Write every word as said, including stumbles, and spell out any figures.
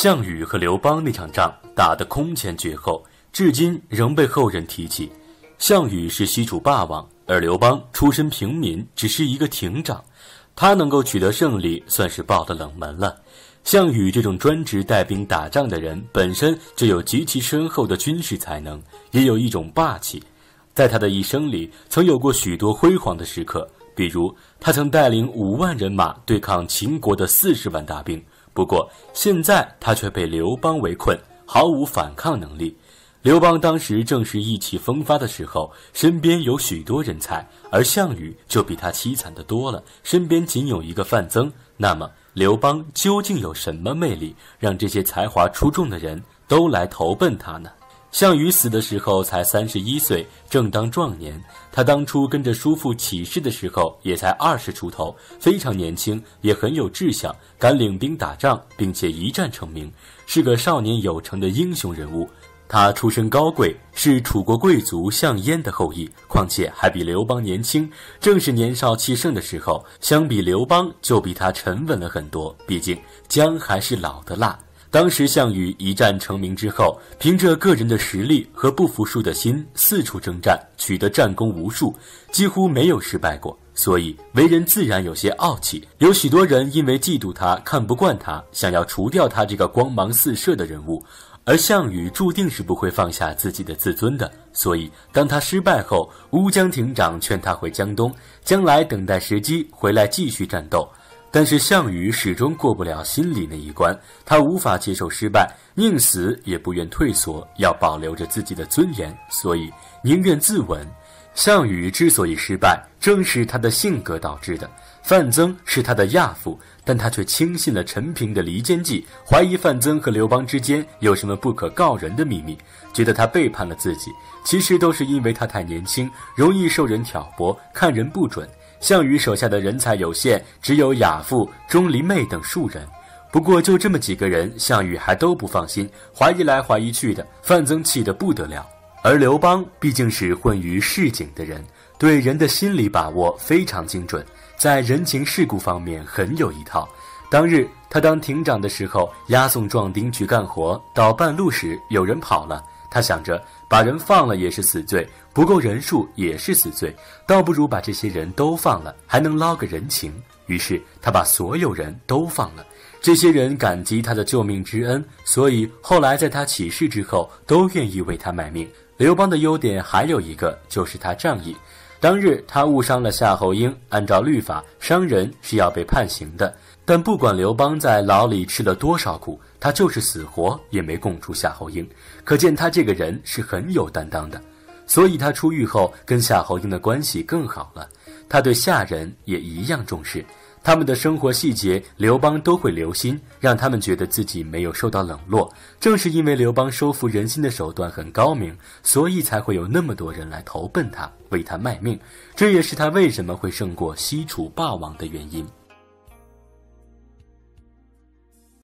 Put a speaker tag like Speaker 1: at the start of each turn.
Speaker 1: 项羽和刘邦那场仗打得空前绝后，至今仍被后人提起。项羽是西楚霸王，而刘邦出身平民，只是一个亭长。他能够取得胜利，算是爆了冷门了。项羽这种专职带兵打仗的人，本身就有极其深厚的军事才能，也有一种霸气。在他的一生里，曾有过许多辉煌的时刻，比如他曾带领五万人马对抗秦国的四十万大兵。不过现在他却被刘邦围困，毫无反抗能力。刘邦当时正是意气风发的时候，身边有许多人才，而项羽就比他凄惨得多了，身边仅有一个范增。那么刘邦究竟有什么魅力，让这些才华出众的人都来投奔他呢？项羽死的时候才三十一岁，正当壮年。他当初跟着叔父起事的时候也才二十出头，非常年轻，也很有志向，敢领兵打仗，并且一战成名，是个少年有成的英雄人物。他出身高贵，是楚国贵族项燕的后裔，况且还比刘邦年轻，正是年少气盛的时候。相比刘邦，就比他沉稳了很多，毕竟姜还是老的辣。当时项羽一战成名之后，凭着个人的实力和不服输的心，四处征战，取得战功无数，几乎没有失败过，所以为人自然有些傲气。有许多人因为嫉妒他，看不惯他，想要除掉他这个光芒四射的人物。而项羽注定是不会放下自己的自尊的，所以当他失败后，乌江亭长劝他回江东，将来等待时机回来继续战斗。但是项羽始终过不了心里那一关，他无法接受失败，宁死也不愿退缩，要保留着自己的尊严，所以宁愿自刎。项羽之所以失败，正是他的性格导致的。范增是他的亚父，但他却轻信了陈平的离间计，怀疑范增和刘邦之间有什么不可告人的秘密，觉得他背叛了自己。其实都是因为他太年轻，容易受人挑拨，看人不准。项羽手下的人才有限，只有亚父、钟离昧等数人。不过就这么几个人，项羽还都不放心，怀疑来怀疑去的，范增气得不得了。而刘邦毕竟是混于市井的人，对人的心理把握非常精准，在人情世故方面很有一套。当日他当亭长的时候，押送壮丁去干活，到半路时有人跑了，他想着把人放了也是死罪，不够人数也是死罪，倒不如把这些人都放了，还能捞个人情。于是他把所有人都放了，这些人感激他的救命之恩，所以后来在他起事之后都愿意为他卖命。刘邦的优点还有一个，就是他仗义。当日他误伤了夏侯婴，按照律法，伤人是要被判刑的。但不管刘邦在牢里吃了多少苦，他就是死活也没供出夏侯婴，可见他这个人是很有担当的。所以他出狱后跟夏侯婴的关系更好了，他对下人也一样重视，他们的生活细节刘邦都会留心，让他们觉得自己没有受到冷落。正是因为刘邦收服人心的手段很高明，所以才会有那么多人来投奔他，为他卖命，这也是他为什么会胜过西楚霸王的原因。